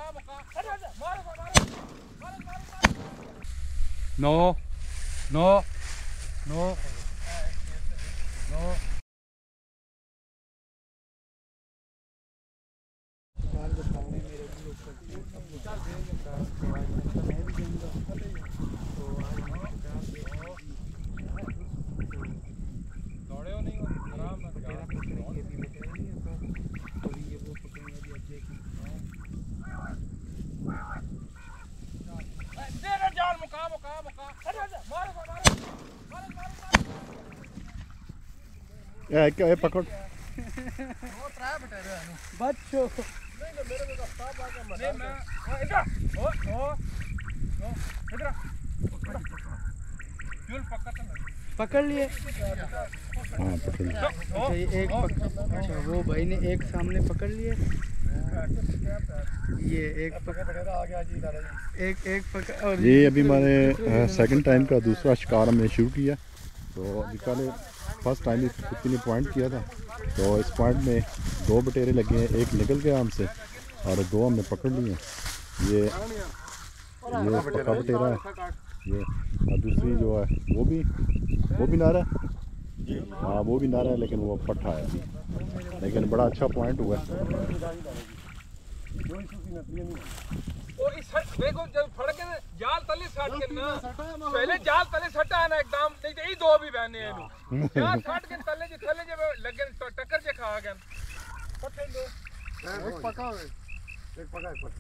No, no, no, no. क्या पकड़ बच्चों पकड़ लिए। हाँ पकड़ लिए। अच्छा ये एक अच्छा वो भाई ने एक सामने पकड़ लिए, ये एक पकड़ और ये अभी हमारे सेकंड टाइम का दूसरा शिकार हमने शुरू किया। तो अभी पहले फर्स्ट टाइम इस कुत्ती ने पॉइंट किया था, तो इस पॉइंट में 2 बटेरे लगे हैं, एक निकल गया हमसे और 2 हमने पकड़ लिए। ये पक्का बटेरा है ये, और दूसरी जो है वो भी नारा है। हाँ वो भी नारा है, लेकिन वो पट्ठा है, लेकिन बड़ा अच्छा पॉइंट हुआ है। देखो जब फड़ के जाल तले सट के ना, पहले जाल तले सटा है ना एकदम, नहीं तो ये 2 भी बहने हैं जाल सट के तले जब लगे टक्कर जे खा गए पट्टे दो एक पका है एक पका है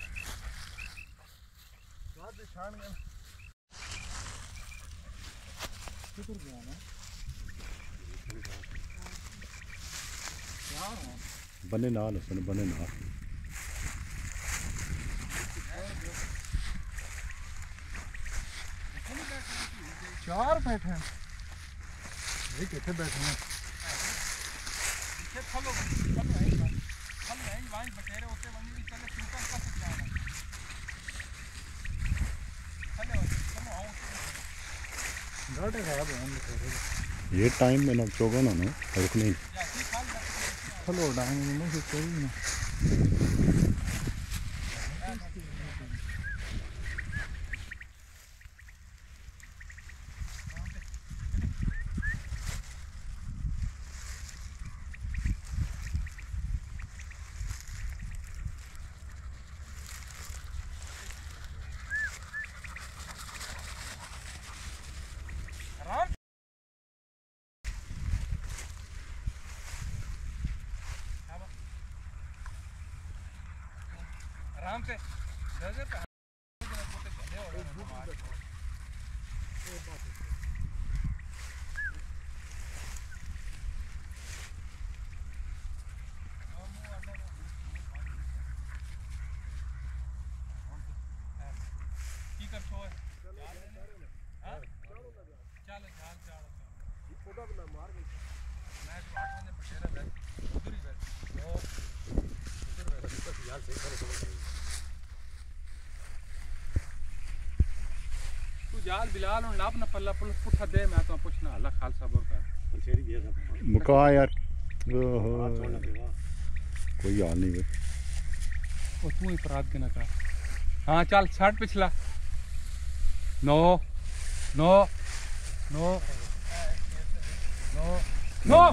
बाद में छान गए किधर गया ना बने नाल सुन बने नाल चार बैठे हैं ये कितने बैठे हैं पीछे फलो नहीं वाइन बटेरे होते वनी भी चले सुपर का सकता है चलो आओ गाड़े खराब है ये टाइम में ना चोगा ना रुक नहीं फलो डांग में से कोई ना आराम से जाल बिलाल और नाप न पल्ला पुल पुठा दे मैं तो पूछना अल्लाह खालसा बोल का मुका यार कोई हाल नहीं भाई और तू ही अपराध के ना कर। हाँ चल 60 पिछला no no no no no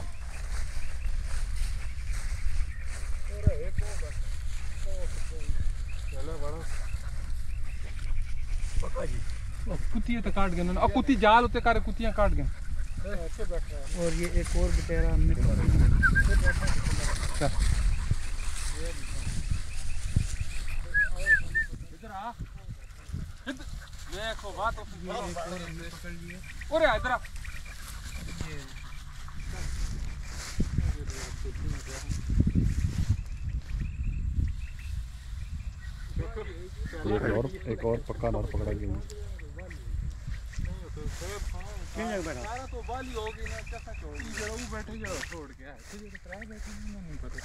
कुतियाँ तो काट गए ना, और कुत्ती जाल होते करे कुतियाँ काट गए। और ये एक और बटेरा हमने इधर आ देखो बात पकड़ लिए और इधर आ एक और पक्का नार पकड़ा गया। तो बाली होगी ना कैसा छोड़ वो बैठे जाओ छोड़ के तुझे तो प्राय बैठे नहीं पता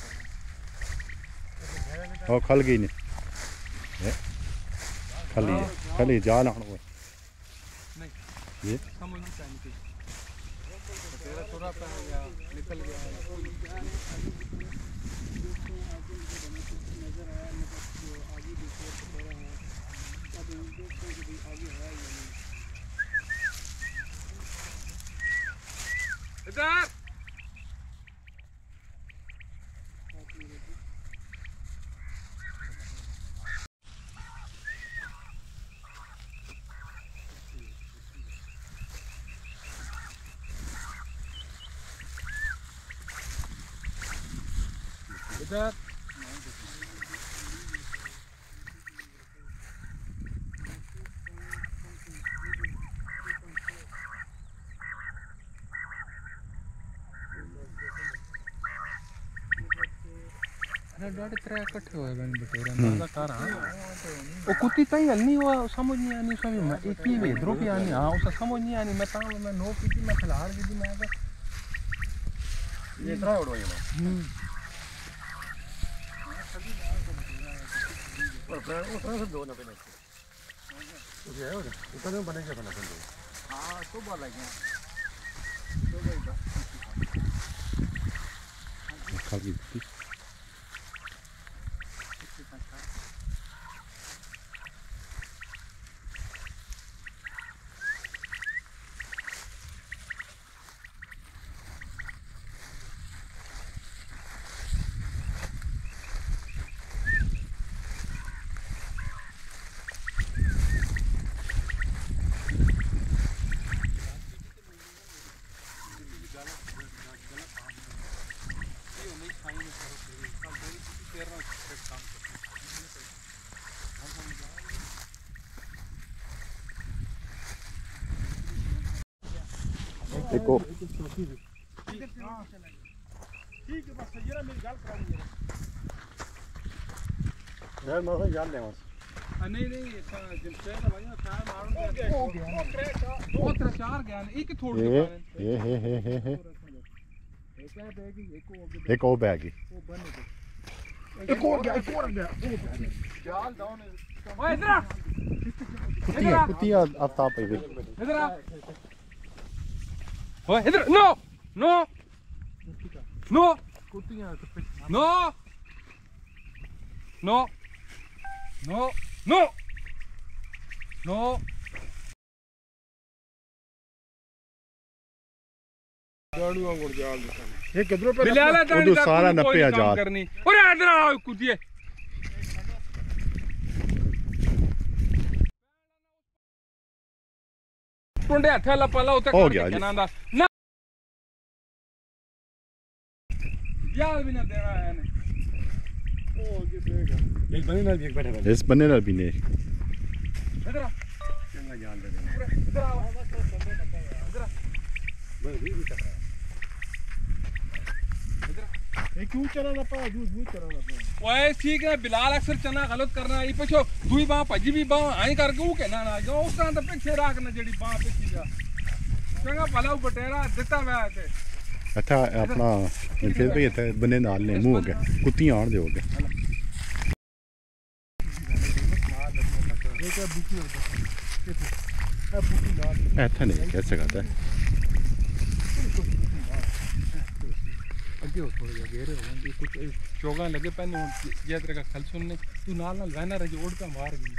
चला और खल गई ने खाली जाल आना हुआ नहीं ये समझ नहीं चाहिए तेरा थोड़ा पे गया निकल गया नजर आया इधर डाटे त्रै इकट्ठे होए बन बटेरा ना कर हां ओ कुत्ती तई हलनी हुआ समझ नहीं आनी समझ में एक ही इधरों की आनी हां उसे समझ नहीं आनी मैं ता मैं नो की मैं खिलाड़ दी मैं ये इतना उड़ो ये और दो ना पे ये है उधर बनेगा बना दो हां सुबह लगे खाली देखो ठीक है बस ये मेरी गाल करा दी यार मैं जान ले बस नहीं जब से ना भाई था मारूंगा हो गया दो तीन चार गया एक थोड़ी हे एक और बैग एक और गया जाल डाउन ओए इधर आ कुत्तियां आफ्ताब पे इधर आ ओए इधर नो नो नो कुत्तियां no no no no no गाड़ू अंगुर जाल ये किधरों पे बिलाला उधर सारा नप्पे आजाद करनी ओए इधर आओ कुत्तिए टुंडे हथे ला पला उते हो गया जी ना यार भी ना देना है ने ओ ये देगा एक बने ना एक बैठे इस बने ना भी ने इधर आ चंगा जान दे देना इधर आओ इधर आ बस भी टकरा इधर ये क्यों चला ना पा दूध चला ना ओए ठीक है बिलाल अक्सर चना गलत करना ई पछो दुई बाह भजी भी बाह आई करके वो कहना ना जो उस तरह तो पीछे रखना जेडी बाह पीछे जा चंगा भला बटेरा दिता वे ते अच्छा अपना फिर भी इतने बने नाल ने मुंह हो गया कुत्तियां आन दे हो गया ऐसा नहीं कैसे कहता है अगे हो थोड़ा जा घेरे हो गए कुछ चोगा लगे पहने ये तरह का खल सुनने तू नाल नाल वहना रह ओढ़ का मार गई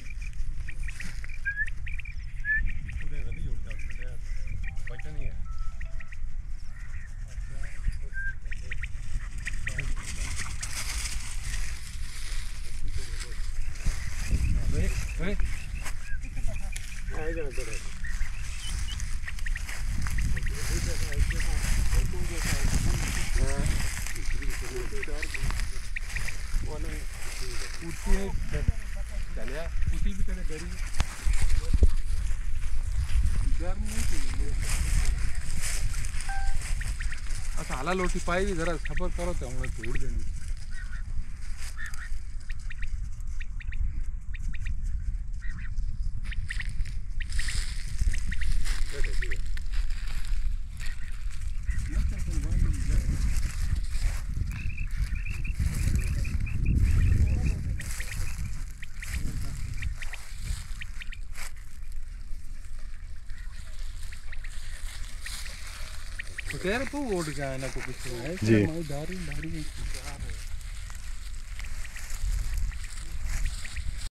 कुत्ती भी तेरे डरी डर नहीं चाहिए अच्छा हाला लोटी पाई भी जरा सबर करो तो हम तोड़ देंगे तेरे को ओढ़ गया ना को कुछ है जी दारी दारी